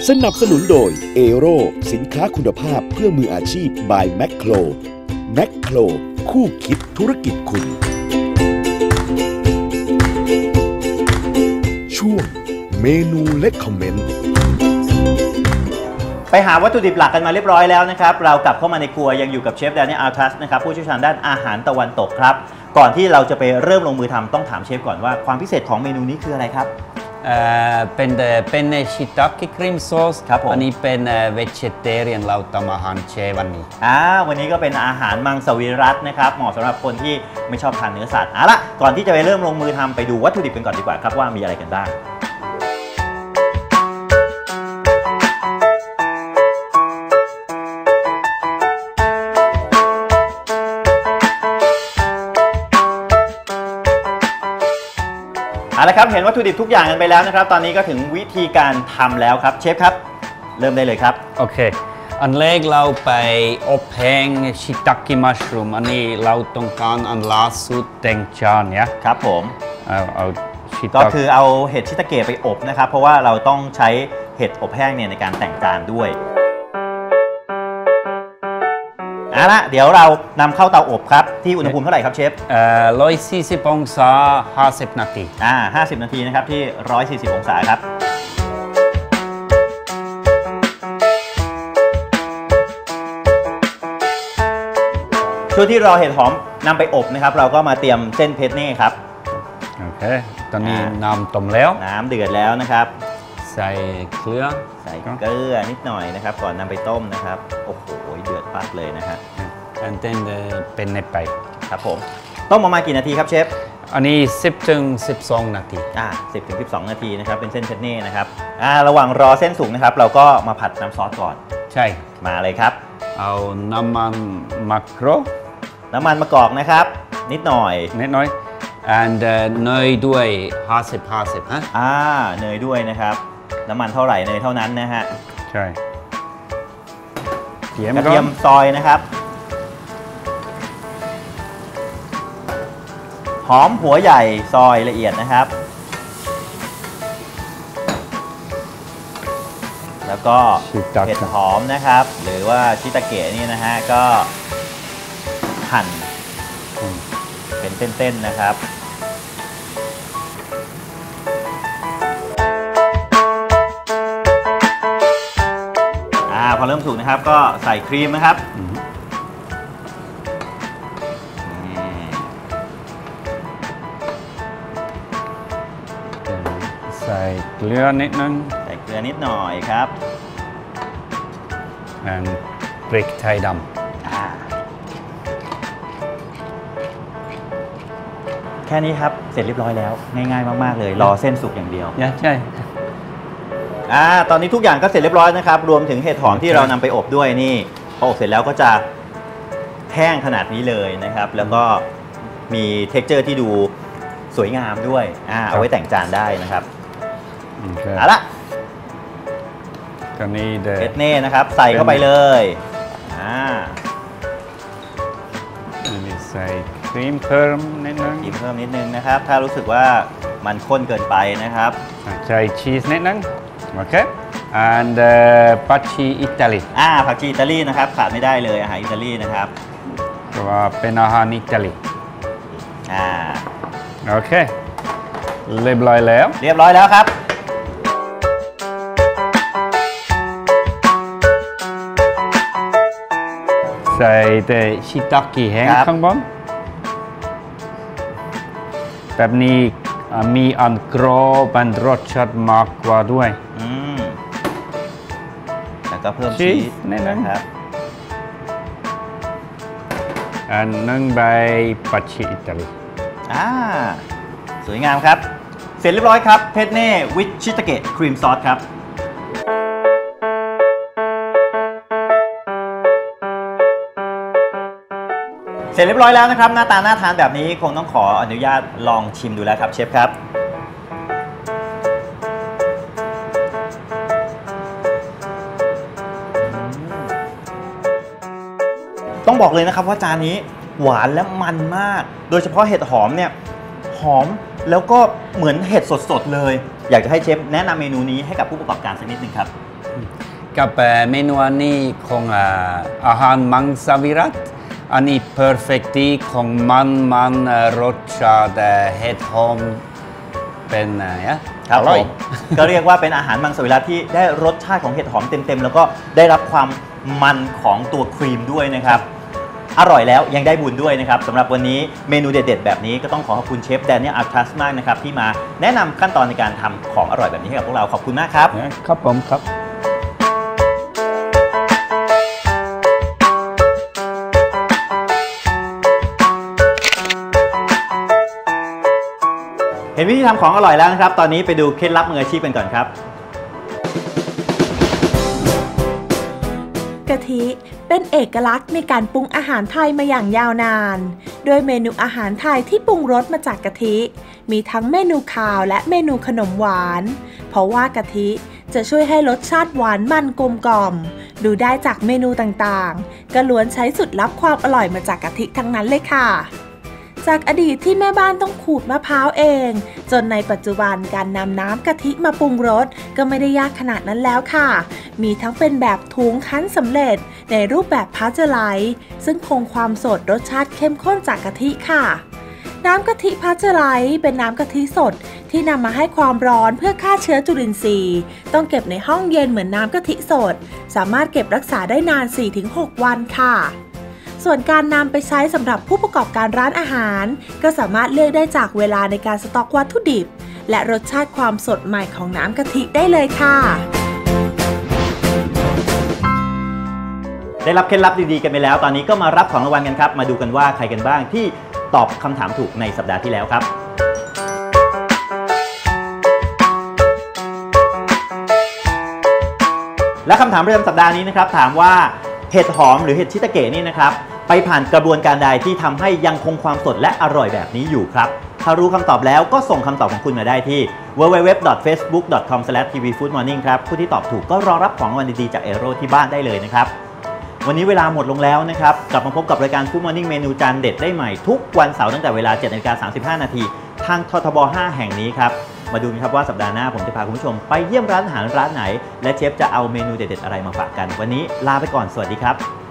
สนับสนุนโดยเอโรสินค้าคุณภาพเพื่อมืออาชีพ by แมคโครแมคโครคู่คิดธุรกิจคุณช่วงเมนูและคอมเมนต์ไปหาวัตถุดิบหลักกันมาเรียบร้อยแล้วนะครับเรากลับเข้ามาในครัวยังอยู่กับเชฟแดเนียล อัลทัสนะครับผู้เชี่ยวชาญด้านอาหารตะวันตกครับก่อนที่เราจะไปเริ่มลงมือทำต้องถามเชฟก่อนว่าความพิเศษของเมนูนี้คืออะไรครับเป็นชิตากิครีมซอสครับผมอันนี้เป็นเวจเตเรียนเราทำอาหารเจวันนี้วันนี้ก็เป็นอาหารมังสวิรัตินะครับเหมาะสำหรับคนที่ไม่ชอบทานเนื้อสัตว์ละก่อนที่จะไปเริ่มลงมือทำไปดูวัตถุดิบกันก่อนดีกว่าครับว่ามีอะไรกันบ้างเอาละครับเห็นวัตถุดิบทุกอย่างกันไปแล้วนะครับตอนนี้ก็ถึงวิธีการทำแล้วครับเชฟครับเริ่มได้เลยครับโอเคอันแรกเราไปอบแห้งชิตากิมัชรูมอันนี้เราต้องการอันล่าสุดแตงจานเนี่ยครับผมเอาชิตาก็คือเอาเห็ดชิตาเกะไปอบนะครับเพราะว่าเราต้องใช้เห็ดอบแห้งเนี่ยในการแต่งจานด้วยเดี๋ยวเรานำเข้าเตาอบครับที่อุณหภูมิเท่าไหร่ครับเชฟ 140 องศา50 นาที 50 นาทีนะครับที่140 องศาครับช่วงที่รอเห็ดหอมนำไปอบนะครับเราก็มาเตรียมเส้นเพชรเน่ครับโอเคตอนนี้น้ำต้มแล้วน้ำเดือดแล้วนะครับใส่เกลือนิดหน่อยนะครับก่อนนำไปต้มนะครับโอ้โหเดือดปัดเลยนะฮะ and then เป็นในไปครับผมต้มประมาณกี่นาทีครับเชฟอันนี้10 ถึง 12 นาที 10 ถึง 12 นาทีนะครับเป็นเส้นเพชรเน่นะครับระหว่างรอเส้นสุกนะครับเราก็มาผัดน้ำซอสก่อนใช่มาเลยครับเอาน้ำมันมะกอกนะครับนิดหน่อย and เนยด้วย50ฮะเนยด้วยนะครับน้ำมันเท่าไหร่เนยเท่านั้นนะฮะใช่กระเทียมซอยนะครับหอมหัวใหญ่ซอยละเอียดนะครับแล้วก็เห็ดหอมนะครับหรือว่าชิตาเกะนี่นะฮะก็หั่นเป็นเส้นๆนะครับพอเริ่มสุกนะครับก็ใส่ครีมนะครับใส่เกลือนิดนึงหน่อยครับ and พริกไทยดำแค่นี้ครับเสร็จเรียบร้อยแล้วง่ายๆมากๆเลยรอเส้นสุกอย่างเดียวใช่ตอนนี้ทุกอย่างก็เสร็จเรียบร้อยนะครับรวมถึงเห็ดหอมที่เรานำไปอบด้วยนี่พออบเสร็จแล้วก็จะแห้งขนาดนี้เลยนะครับแล้วก็มีเท็กเจอร์ที่ดูสวยงามด้วยเอาไว้แต่งจานได้นะครับเอาละก็นี่เห็ดเน่นะครับใส่เข้าไปเลยใส่ครีมเพิ่มนิดนึงนะครับถ้ารู้สึกว่ามันข้นเกินไปนะครับใส่ชีสนิดนึงโอเค and ผักชีอิตาลีผักชีอิตาลีนะครับขาดไม่ได้เลยอาหารอิตาลีนะครับเพราะว่าเป็นอาหารอิตาลีโอเคเรียบร้อยแล้วครับใส่แต่ชิตากิแห้งข้างบนแบบนี้มีอันกรอบและรสชาติมากกว่าด้วยแล้วก็เพิ่มชีสนะครับอันนึงใบผักชีอิตาลีสวยงามครับเสร็จเรียบร้อยครับเพชรเน่วิชชิตาเกะครีมซอสครับเสร็จเรียบร้อยแล้วนะครับหน้าตาน่าทานแบบนี้คงต้องขออนุญาตลองชิมดูแล้วครับเชฟครับต้องบอกเลยนะครับว่าจานนี้หวานและมันมากโดยเฉพาะเห็ดหอมเนี่ยหอมแล้วก็เหมือนเห็ดสดๆเลยอยากจะให้เชฟแนะนำเมนูนี้ให้กับผู้ประกอบการสักนิดนึงครับกับเมนูอันนี้ของอาหารมังสวิรัติอันนี้ perfect ดีของมันรสชาติเห็ดหอมเป็นครับอร่อยก็เรียกว่าเป็นอาหารมังสวิรัติที่ได้รสชาติของเห็ดหอมเต็มๆแล้วก็ได้รับความมันของตัวครีมด้วยนะครับอร่อยแล้วยังได้บุญด้วยนะครับสำหรับวันนี้เมนูเด็ดๆแบบนี้ก็ต้องขอขอบคุณเชฟแดเนียล อัลทัสมากนะครับที่มาแนะนำขั้นตอนในการทำของอร่อยแบบนี้ให้กับพวกเราขอบคุณมากครับครับผมครับเห็นวิธีทำของอร่อยแล้วนะครับตอนนี้ไปดูเคล็ดลับมืออาชีพกันก่อนครับกะทิเป็นเอกลักษณ์ในการปรุงอาหารไทยมาอย่างยาวนานโดยเมนูอาหารไทยที่ปรุงรสมาจากกะทิมีทั้งเมนูคาวและเมนูขนมหวานเพราะว่ากะทิจะช่วยให้รสชาติหวานมันกลมกล่อมดูได้จากเมนูต่างๆก็ล้วนใช้สูตรลับความอร่อยมาจากกะทิทั้งนั้นเลยค่ะจากอดีตที่แม่บ้านต้องขูดมะพร้าวเองจนในปัจจุบันการนำน้ำกะทิมาปรุงรสก็ไม่ได้ยากขนาดนั้นแล้วค่ะมีทั้งเป็นแบบถุงคั้นสำเร็จในรูปแบบพาสเจอร์ไลซ์ซึ่งคงความสดรสชาติเข้มข้นจากกะทิค่ะน้ำกะทิพาสเจอร์ไลซ์เป็นน้ำกะทิสดที่นำมาให้ความร้อนเพื่อฆ่าเชื้อจุลินทรีย์ต้องเก็บในห้องเย็นเหมือนน้ำกะทิสดสามารถเก็บรักษาได้นาน 4-6 วันค่ะส่วนการนำไปใช้สำหรับผู้ประกอบการร้านอาหารก็สามารถเลือกได้จากเวลาในการสต็อกวัตถุดิบและรสชาติความสดใหม่ของน้ำกะทิได้เลยค่ะได้รับเคล็ดลับดีๆกันไปแล้วตอนนี้ก็มารับของรางวัลกันครับมาดูกันว่าใครกันบ้างที่ตอบคำถามถูกในสัปดาห์ที่แล้วครับและคำถามประจำสัปดาห์นี้นะครับถามว่าเห็ดหอมหรือเห็ดชิตาเกะนี่นะครับไปผ่านกระบวนการใดที่ทำให้ยังคงความสดและอร่อยแบบนี้อยู่ครับถ้ารู้คำตอบแล้วก็ส่งคำตอบของคุณมาได้ที่ www.facebook.com/tvfoodmorning ครับผู้ที่ตอบถูกก็รอรับของรางวัลดีๆจากเอโร่ที่บ้านได้เลยนะครับวันนี้เวลาหมดลงแล้วนะครับกลับมาพบกับรายการ Food Morning เมนูจานเด็ดได้ใหม่ทุกวันเสาร์ตั้งแต่เวลา 7:35 น.ทางททบ 5 แห่งนี้ครับมาดูกันครับว่าสัปดาห์หน้าผมจะพาคุณผู้ชมไปเยี่ยมร้านอาหารร้านไหนและเชฟจะเอาเมนูเด็ดๆอะไรมาฝากกันวันนี้ลาไปก่อนสวัสดีครับ